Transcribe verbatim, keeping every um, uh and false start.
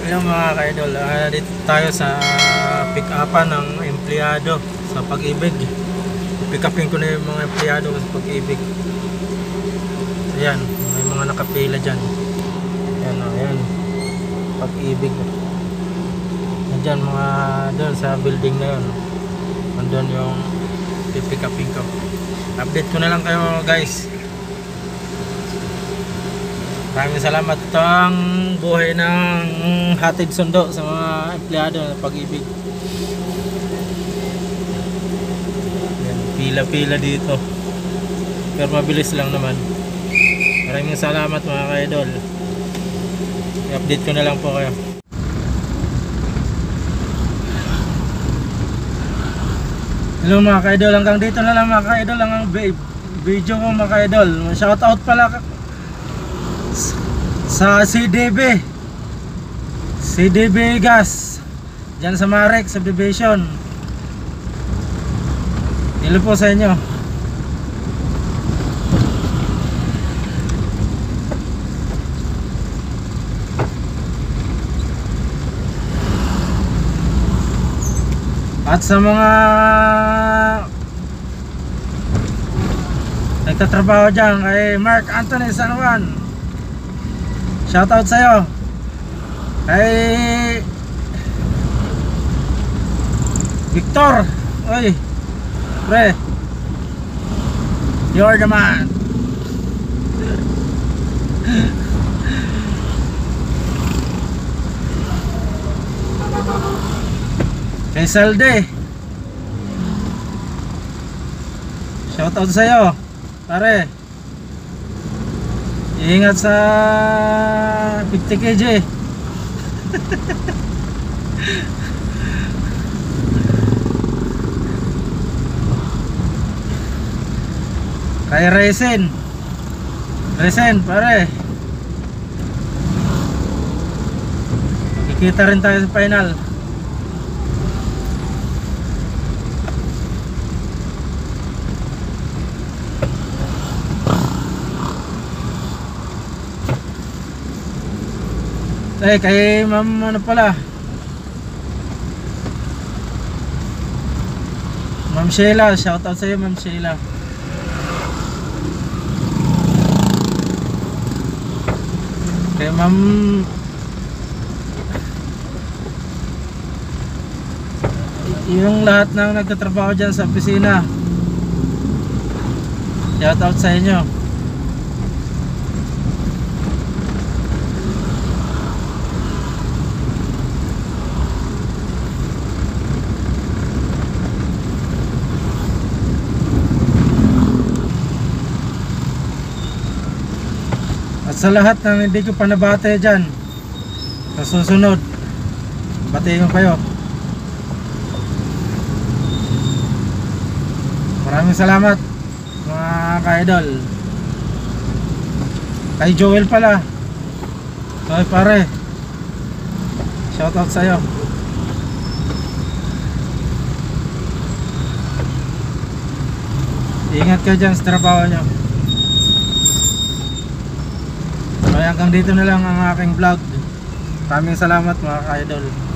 Hello mga ka-idol, uh, dito tayo sa pick-upan ng empleyado sa Pag-ibig. Pick-upin ko na yung mga empleyado sa Pag-ibig. Ayan, may mga nakapila dyan. Ayan, oh, ayan. Pag-ibig. Ayan mga doon sa building na yun. Nandun yung pick-upin ko. Update ko na lang kayo guys. Maraming salamat. Ito ang buhay ng hatid sundo sa mga empleyado ng Pag-ibig. Pila-pila dito. Pero mabilis lang naman. Maraming salamat mga ka-idol. I-update ko na lang po kayo. Hello mga ka-idol. Hanggang dito na lang mga ka-idol ang video ko mga ka-idol. Shoutout pala sa C D B C D B Gas dyan sa Marek Subdivision. Hello po sa inyo. At sa mga nagtatrabaho dyan kay Mark Anthony San Juan, shoutout sa'yo. Kay Victor, oy pre, you're the man. Kay Salde, shoutout sa'yo pare. Ingat sa fifty kilograms. Kay Resen, Resen pare, kikita rin tayo sa final. Eh kay ma'am ano pala, Ma'am Sheila, shoutout sa iyo Ma'am Sheila. Kay Ma'am yung lahat ng nagtatrabaho dyan sa opisina, shoutout sa inyo. Sa lahat ng hindi ko pa nabate dyan, sa susunod batiin ko kayo. Maraming salamat mga ka-idol. Kay Joel pala, ay pare, shoutout sa'yo. Ingat kayo dyan sa trabaho nyo. Hanggang dito na lang ang aking vlog. Maraming salamat mga ka-idol.